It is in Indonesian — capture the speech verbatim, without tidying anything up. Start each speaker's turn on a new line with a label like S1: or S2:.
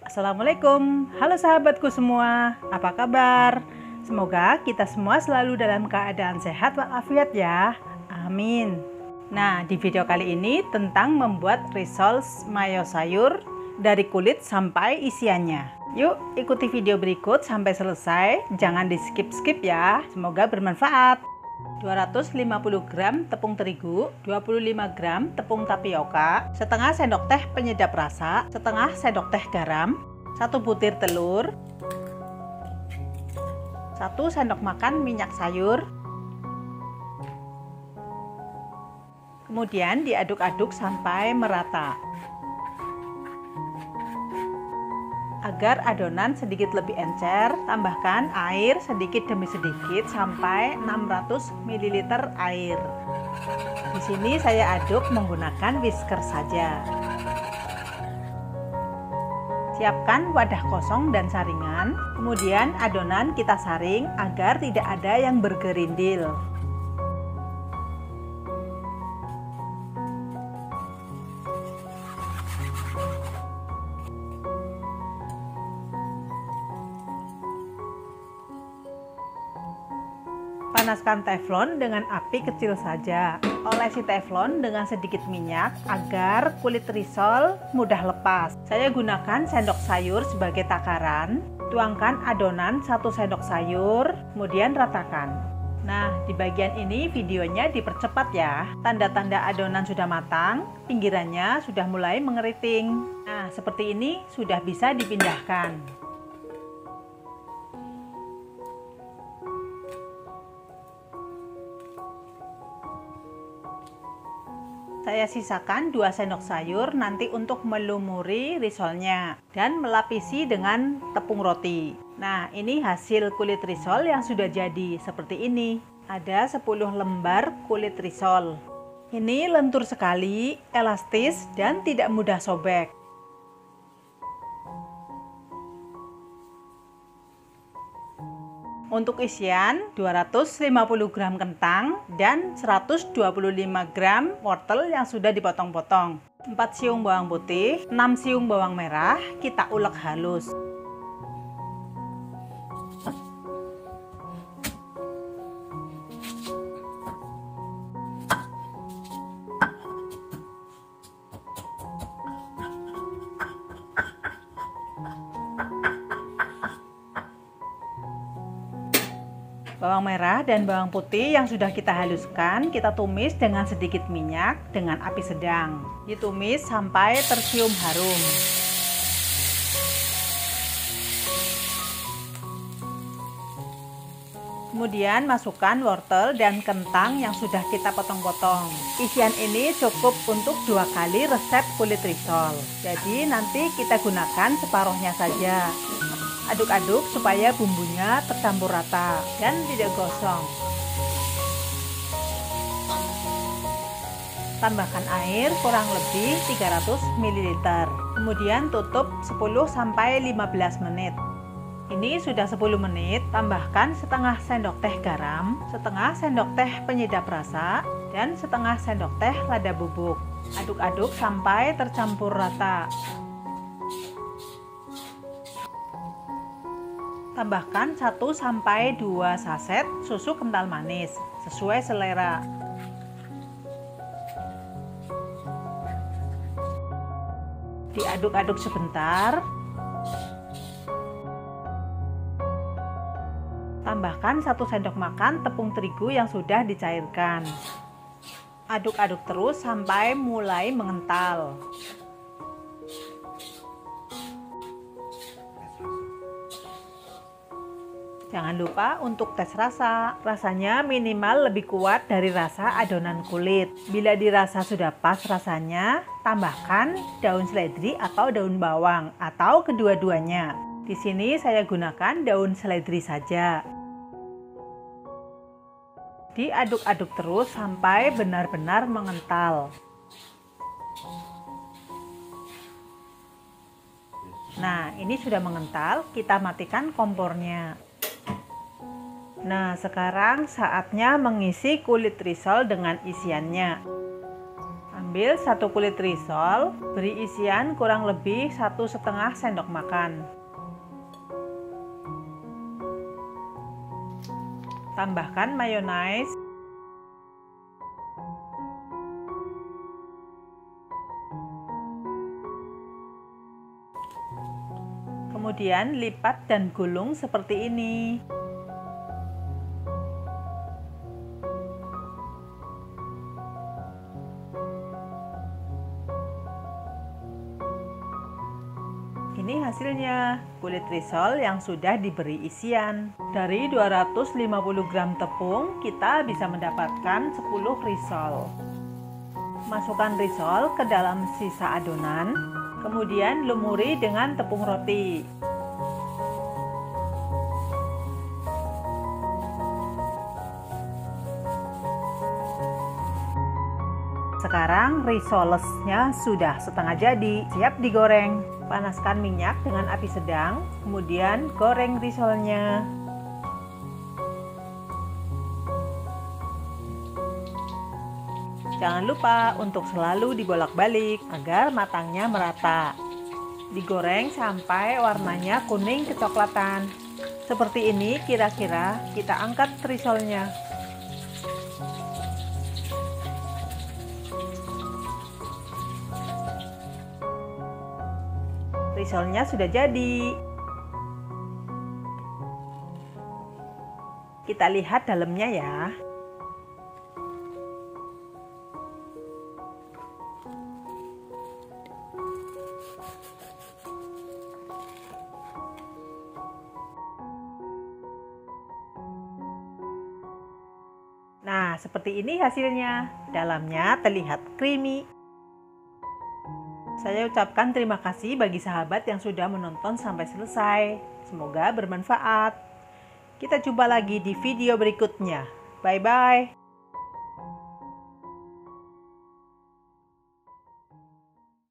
S1: Assalamualaikum, halo sahabatku semua, apa kabar? Semoga kita semua selalu dalam keadaan sehat walafiat ya, amin. Nah, di video kali ini tentang membuat risol mayo sayur dari kulit sampai isiannya. Yuk ikuti video berikut sampai selesai, jangan di skip-skip ya, semoga bermanfaat. dua ratus lima puluh gram tepung terigu, dua puluh lima gram tepung tapioka, setengah sendok teh penyedap rasa, setengah sendok teh garam, satu butir telur, satu sendok makan minyak sayur. Kemudian diaduk-aduk sampai merata. Agar adonan sedikit lebih encer, tambahkan air sedikit demi sedikit sampai enam ratus mililiter air. Di sini saya aduk menggunakan whisker saja. Siapkan wadah kosong dan saringan, kemudian adonan kita saring agar tidak ada yang bergerindil. Panaskan teflon dengan api kecil saja. Olesi teflon dengan sedikit minyak agar kulit risol mudah lepas. Saya gunakan sendok sayur sebagai takaran. Tuangkan adonan satu sendok sayur, kemudian ratakan. Nah, di bagian ini videonya dipercepat ya. Tanda-tanda adonan sudah matang, pinggirannya sudah mulai mengeriting. Nah, seperti ini sudah bisa dipindahkan. Saya sisakan dua sendok sayur nanti untuk melumuri risolnya dan melapisi dengan tepung roti. Nah, ini hasil kulit risol yang sudah jadi seperti ini. Ada sepuluh lembar kulit risol. Ini lentur sekali, elastis dan tidak mudah sobek. Untuk isian dua ratus lima puluh gram kentang dan seratus dua puluh lima gram wortel yang sudah dipotong-potong, empat siung bawang putih, enam siung bawang merah, kita ulek halus. Bawang merah dan bawang putih yang sudah kita haluskan, kita tumis dengan sedikit minyak dengan api sedang. Ditumis sampai tercium harum. Kemudian masukkan wortel dan kentang yang sudah kita potong-potong. Isian ini cukup untuk dua kali resep kulit risol. Jadi nanti kita gunakan separuhnya saja. Aduk-aduk supaya bumbunya tercampur rata dan tidak gosong. Tambahkan air kurang lebih tiga ratus mililiter. Kemudian tutup sepuluh sampai lima belas menit. Ini sudah sepuluh menit, tambahkan setengah sendok teh garam, setengah sendok teh penyedap rasa, dan setengah sendok teh lada bubuk. Aduk-aduk sampai tercampur rata. Tambahkan satu sampai dua saset susu kental manis sesuai selera. Diaduk-aduk sebentar. Tambahkan satu sendok makan tepung terigu yang sudah dicairkan. Aduk-aduk terus sampai mulai mengental. Jangan lupa untuk tes rasa. Rasanya minimal lebih kuat dari rasa adonan kulit. Bila dirasa sudah pas rasanya, tambahkan daun seledri atau daun bawang atau kedua-duanya. Di sini saya gunakan daun seledri saja. Diaduk-aduk terus sampai benar-benar mengental. Nah, ini sudah mengental, kita matikan kompornya. Nah, sekarang saatnya mengisi kulit risol dengan isiannya. Ambil satu kulit risol, beri isian kurang lebih satu setengah sendok makan. Tambahkan mayonaise. Kemudian lipat dan gulung seperti ini. Ini hasilnya, kulit risol yang sudah diberi isian. Dari dua ratus lima puluh gram tepung, kita bisa mendapatkan sepuluh risol. Masukkan risol ke dalam sisa adonan, kemudian lumuri dengan tepung roti. Sekarang risolesnya sudah setengah jadi, siap digoreng. Panaskan minyak dengan api sedang, kemudian goreng risolnya. Jangan lupa untuk selalu dibolak-balik agar matangnya merata. Digoreng sampai warnanya kuning kecoklatan. Seperti ini kira-kira kita angkat risolnya. Risolnya sudah jadi. Kita lihat dalamnya ya. Nah, seperti ini hasilnya. Dalamnya terlihat creamy. Saya ucapkan terima kasih bagi sahabat yang sudah menonton sampai selesai. Semoga bermanfaat. Kita jumpa lagi di video berikutnya. Bye-bye.